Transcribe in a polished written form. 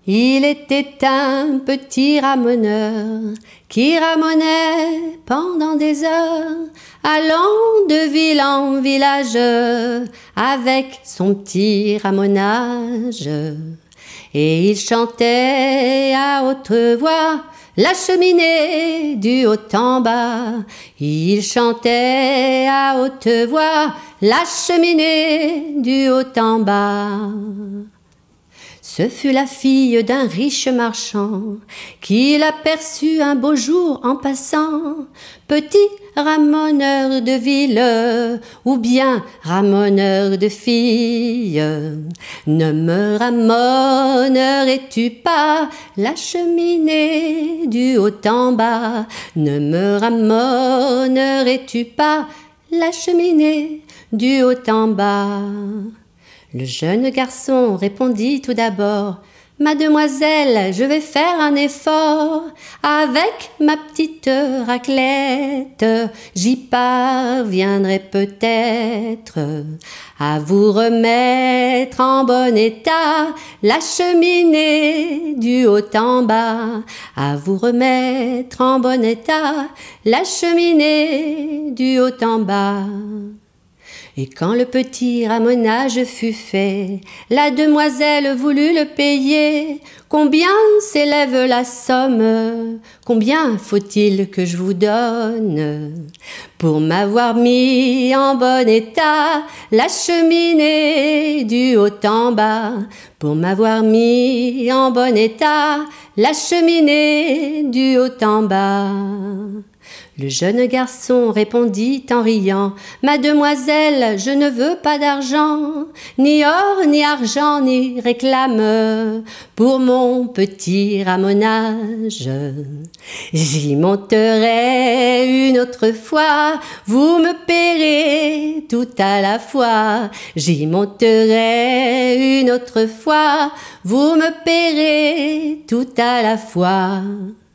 Il était un petit ramoneur qui ramonait pendant des heures, allant de ville en village avec son petit ramonage. Et il chantait à haute voix la cheminée du haut en bas. Il chantait à haute voix la cheminée du haut en bas. Ce fut la fille d'un riche marchand qui l'aperçut un beau jour en passant. Petit ramoneur de ville ou bien ramoneur de filles, ne me ramonerais-tu pas la cheminée du haut en bas? Ne me ramonerais-tu pas la cheminée du haut en bas? Le jeune garçon répondit tout d'abord: Mademoiselle, je vais faire un effort. Avec ma petite raclette, j'y parviendrai peut-être à vous remettre en bon état la cheminée du haut en bas. À vous remettre en bon état la cheminée du haut en bas. Et quand le petit ramonage fut fait, la demoiselle voulut le payer. Combien s'élève la somme? Combien faut-il que je vous donne pour m'avoir mis en bon état la cheminée du haut en bas? Pour m'avoir mis en bon état la cheminée du haut en bas. Le jeune garçon répondit en riant: Mademoiselle, je ne veux pas d'argent, ni or, ni argent, ni réclame pour mon petit ramonage. J'y monterai une autre fois, vous me paierez tout à la fois. J'y monterai une autre fois, vous me paierez tout à la fois.